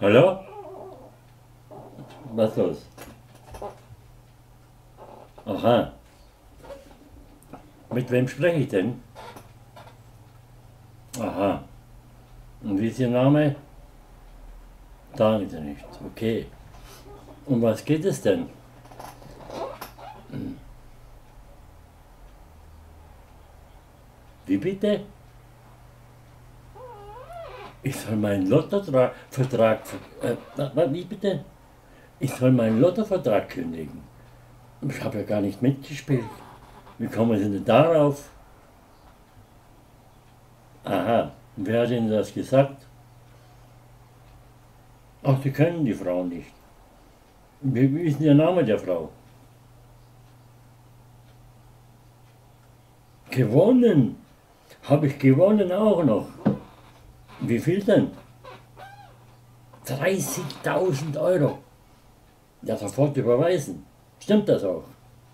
Hallo? Was los? Aha. Mit wem spreche ich denn? Aha. Und wie ist Ihr Name? Sagen Sie nicht. Okay. Um was geht es denn? Wie bitte? Ich soll meinen Lottovertrag, wie bitte? Ich soll meinen Lottovertrag kündigen. Ich habe ja gar nicht mitgespielt. Wie kommen Sie denn darauf? Aha, und wer hat Ihnen das gesagt? Ach, Sie kennen die Frau nicht. Wie ist denn der Name der Frau? Gewonnen? Habe ich gewonnen auch noch? Wie viel denn? 30.000 Euro. Ja, sofort überweisen. Stimmt das auch?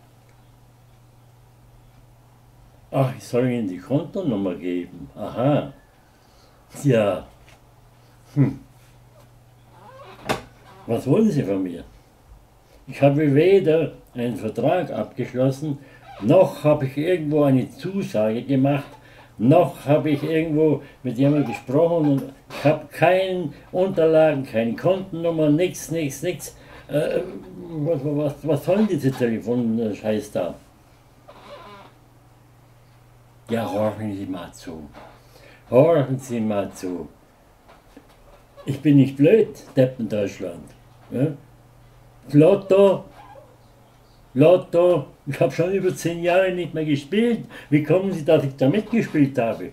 Ach, ich soll Ihnen die Kontonummer geben. Aha. Ja. Was wollen Sie von mir? Ich habe weder einen Vertrag abgeschlossen, noch habe ich irgendwo eine Zusage gemacht, noch habe ich irgendwo mit jemandem gesprochen und ich habe keine Unterlagen, keine Kontennummer, nichts. Was soll diese Telefonscheiß da? Ja, horchen Sie mal zu. Horchen Sie mal zu. Ich bin nicht blöd, Deppen Deutschland. Ja? Lotto, ich habe schon über 10 Jahre nicht mehr gespielt. Wie kommen Sie, dass ich da mitgespielt habe?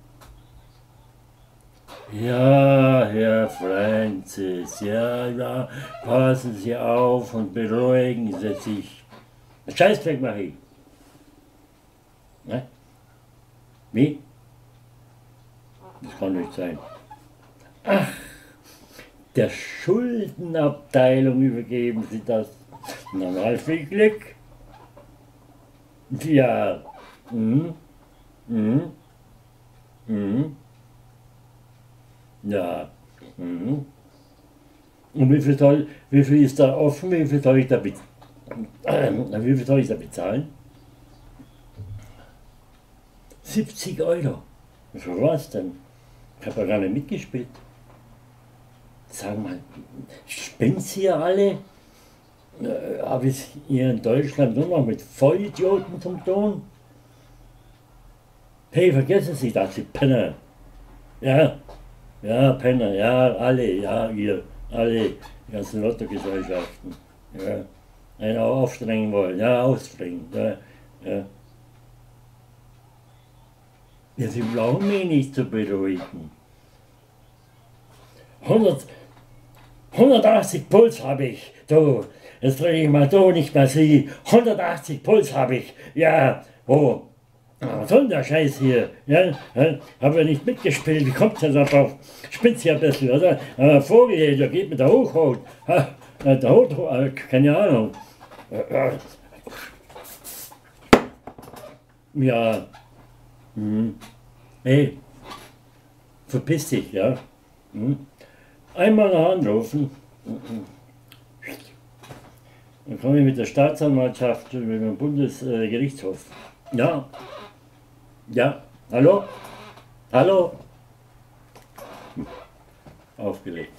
Ja, Herr Francis, ja, passen Sie auf und beruhigen Sie sich. Scheißdreck mache ich. Ne? Wie? Das kann nicht sein. Ach, der Schuldenabteilung übergeben Sie das. Na, mal viel Glück. Ja. Mhm. Mhm. Mhm. Ja. Mhm. Und wie viel ist da offen? Wie viel soll ich da bezahlen? 70 Euro. Für was denn? Ich habe ja gar nicht mitgespielt. Sagen mal, spinnt Sie ja alle? Habe ich hier in Deutschland nur noch mit Vollidioten zum tun? Hey, vergessen Sie das, Sie Penner. Ja, Penner, ja, alle, ja, ihr, alle, die ganzen Lottogesellschaften. Ja, einen aufstrengen wollen, ja, ausstrengen. Ja. Ja, Sie brauchen mich nicht zu beruhigen. 180 Puls habe ich, du. Jetzt drehe ich mal du, nicht mehr Sie. 180 Puls habe ich, ja, oh. Was soll denn der Scheiß hier? Ja, habe ja nicht mitgespielt, wie kommt ihr da drauf? Spinnt ja ein bisschen, oder? Vogel, der geht mit der Hochhaut. Der Hochhaut, keine Ahnung. Ja. Hey, verpiss dich, ja. Einmal noch anrufen. Dann komme ich mit der Staatsanwaltschaft, mit dem Bundesgerichtshof. Ja. Ja. Hallo? Hallo? Aufgelegt.